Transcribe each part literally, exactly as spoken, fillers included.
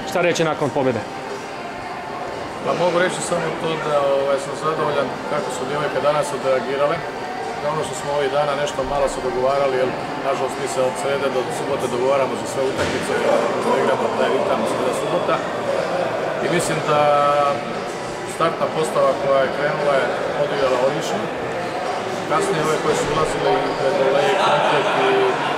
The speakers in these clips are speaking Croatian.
Šta reći nakon pobjede? Pa mogu reći samo to da ovaj, sam zadovoljan kako su djevojke danas odreagirale. Na ono što smo ovih dana nešto malo se dogovarali, jer nažalost mi se od srede do subote dogovaramo za sve utakmice, da igramo taj ritam sreda subota. I mislim da startna postava koja je krenula je odigrala odlično. Kasnije ove koje su ulazile i predole i komplet i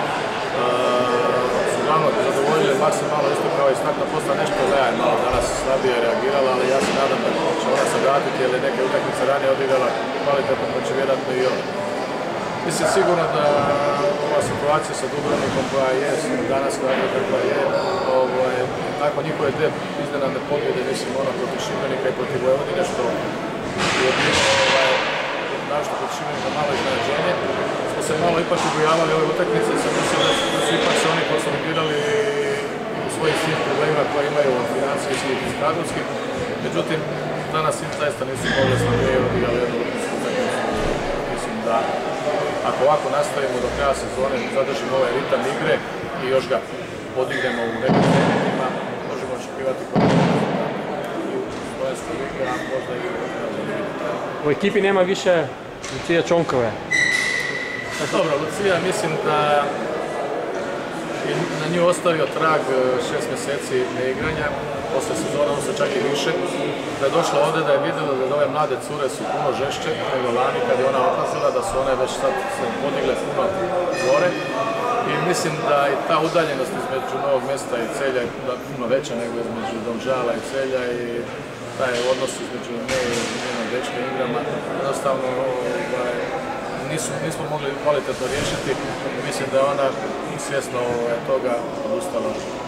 su uglavnom zadovoljili maksimalno isto kao i startna postava. Nešto Lea je malo danas slabije reagirala, ali ja se nadam da će ona se vratiti jer je neke utakmice ranije odigrala kvalitetno, pa će vjerojatno i ovo. Mislim sigurno da ova situacija sa Dubrovnikom koja je danas kakva je, ovaj, nakon njihove dve iznenadne pobjede, mislim ono protiv Šibenika i protiv Vojvodine, što je bilo ovaj, našto protiv Šibenika malo iznenađenje. Smo se malo ipak ubojavali ove utakmice, sam mislio da su, da su ipak se oni konsolidirali u svojih svih problema koje imaju od financijskih i kadrovskih. Međutim, danas im zaista nisu mogli slabije odigrali jednu utakmicu. Mislim da ako ovako nastavimo do kraja sezone, zadržimo ovaj ritam igre i još ga podignemo u nekim trenutima, možemo očekivati i u slovenskoj ligi, a možda i u U ekipi nema više Lucija Čonkove. Dobro, Lucija mislim da je na nju ostavio trag šest mjeseci neigranja, posle sezona on se čak i više, da je došla ovdje da je vidjela da ove mlade cure su puno žešće nego lani kad je ona odlazila, da su one već sad se podigle puno gore i mislim da i ta udaljenost između Novog Mesta i Celja je puno veća nego između Domžala i Celja i taj odnos između nje i njenog dečka igrama jednostavno ovaj, nisu, nismo mogli kvalitetno riješiti i mislim da je ona svjesno toga odustala.